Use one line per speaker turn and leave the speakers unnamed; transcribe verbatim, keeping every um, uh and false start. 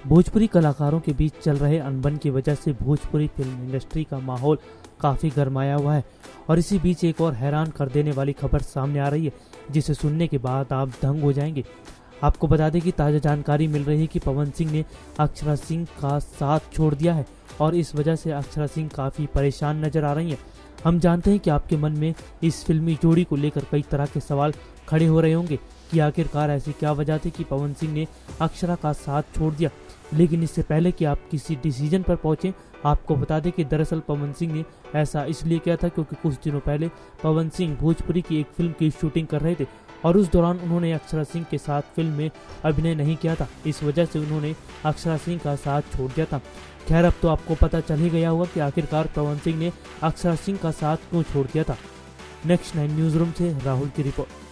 भोजपुरी कलाकारों के बीच चल रहे अनबन की वजह से भोजपुरी फिल्म इंडस्ट्री का माहौल काफी गरमाया हुआ है और इसी बीच एक और हैरान कर देने वाली खबर सामने आ रही है, जिसे सुनने के बाद आप दंग हो जाएंगे। आपको बता दें कि ताज़ा जानकारी मिल रही है कि पवन सिंह ने अक्षरा सिंह का साथ छोड़ दिया है और इस वजह से अक्षरा सिंह काफ़ी परेशान नजर आ रही हैं। हम जानते हैं कि आपके मन में इस फिल्मी जोड़ी को लेकर कई तरह के सवाल खड़े हो रहे होंगे कि आखिरकार ऐसी क्या वजह थी कि पवन सिंह ने अक्षरा का साथ छोड़ दिया। लेकिन इससे पहले कि आप किसी डिसीजन पर पहुंचे, आपको बता दें कि दरअसल पवन सिंह ने ऐसा इसलिए किया था क्योंकि कुछ दिनों पहले पवन सिंह भोजपुरी की एक फिल्म की शूटिंग कर रहे थे और उस दौरान उन्होंने अक्षरा सिंह के साथ फिल्म में अभिनय नहीं किया था। इस वजह से उन्होंने अक्षरा सिंह का साथ छोड़ दिया था। खैर, अब तो आपको पता चल ही गया होगा कि आखिरकार पवन सिंह ने अक्षरा सिंह का साथ क्यों छोड़ दिया था। नेक्स्ट नाइन न्यूज रूम से राहुल की रिपोर्ट।